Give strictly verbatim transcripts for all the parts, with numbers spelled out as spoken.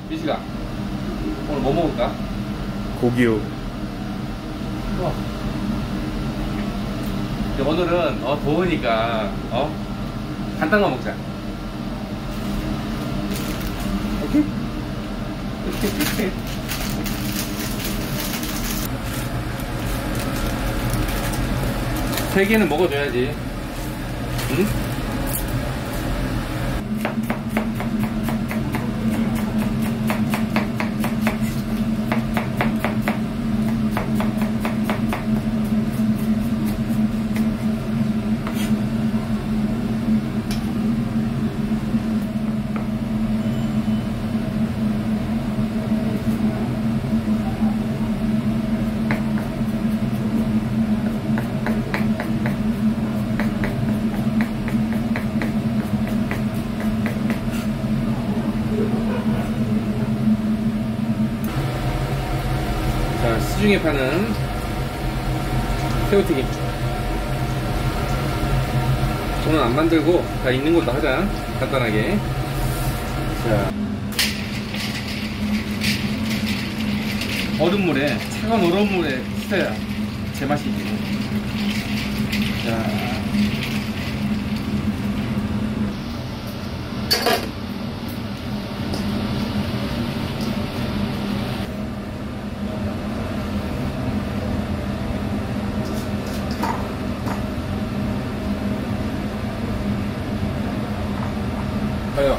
민식아, 오늘 뭐 먹을까? 고기요. 어. 근데 오늘은 어 더우니까 어 간단한 거 먹자. 오케이. 오케이. 세 개는 먹어줘야지. 응? 자, 시중에 파는 새우튀김. 오늘 안 만들고 다 있는 걸로 하자. 간단하게. 자, 얼음물에, 차가운 얼음물에 씻어야 제맛이지. 자, 가요.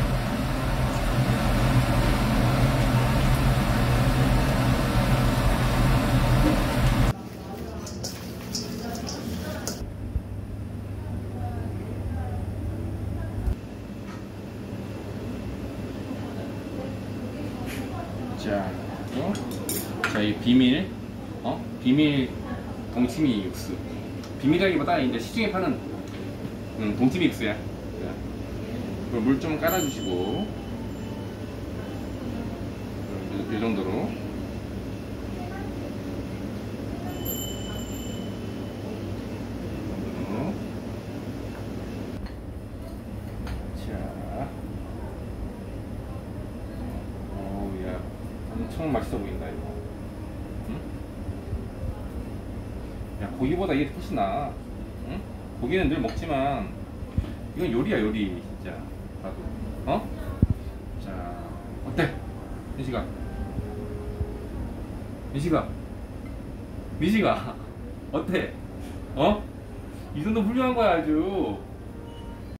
자, 어? 자, 이 비밀, 어? 비밀 동치미 육수. 비밀이라기보다 이제 시중에 파는 음, 동치미 육수야. 물 좀 깔아주시고, 이, 이 정도로. 자, 어우, 야, 엄청 맛있어 보인다, 이거. 응? 야, 고기보다 이게 훨씬 나아. 응? 고기는 늘 먹지만, 이건 요리야, 요리, 진짜. 봐도. 어? 자, 어때? 민식아. 민식아. 민식아. 어때? 어? 이 정도 훌륭한 거야, 아주.